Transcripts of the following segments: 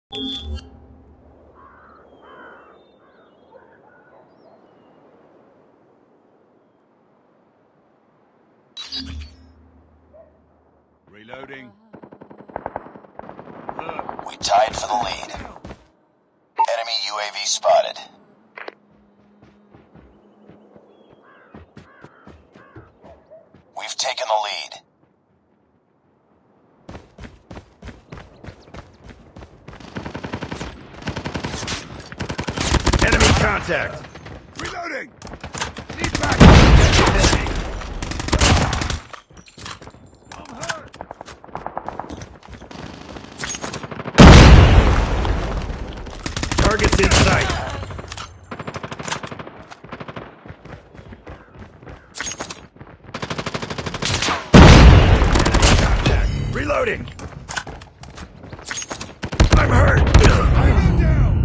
Reloading. We tied for the lead. Enemy UAV spotted. We've taken the lead. Enemy contact. Reloading. Need back. I'm hurt. Targets in sight. Reloading! I'm hurt! I'm down!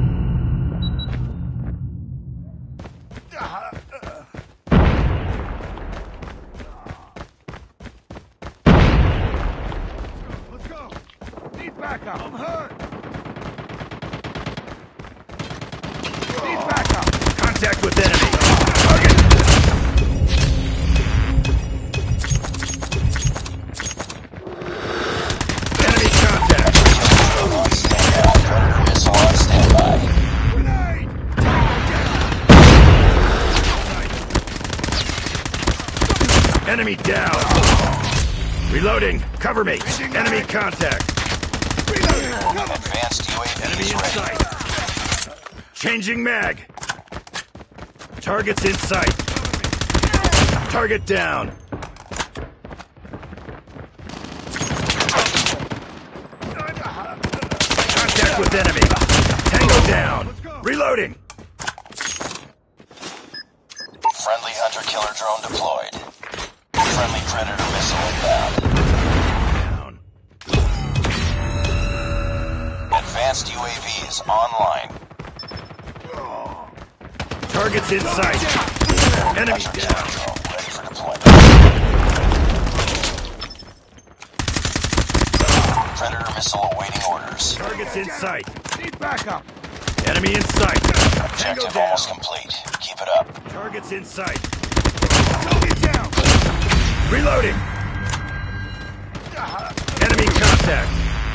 Let's go! Need backup! I'm hurt! Need backup! Contact with enemy! Target! Enemy down! Reloading! Cover me! Enemy contact! Reloading! Advanced UAV Enemy is in ready. sight! Changing mag! Target's in sight! Target down! Contact with enemy! Tango down! Reloading! Friendly hunter-killer drone deployed. Friendly Predator missile inbound. Down. Advanced UAVs online. Target's in sight. Enemy Hunter-killer down. drone ready for deployment. Predator missile awaiting orders. Target's in sight. Need backup. Enemy in sight. Objective almost complete. Keep it up. Target's in sight. Target down. Reloading. Enemy contact.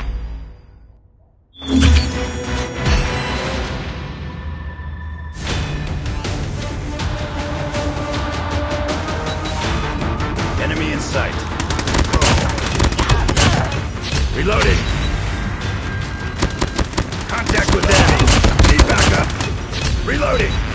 Enemy in sight. Reloading. Contact with enemy. Need backup. Reloading.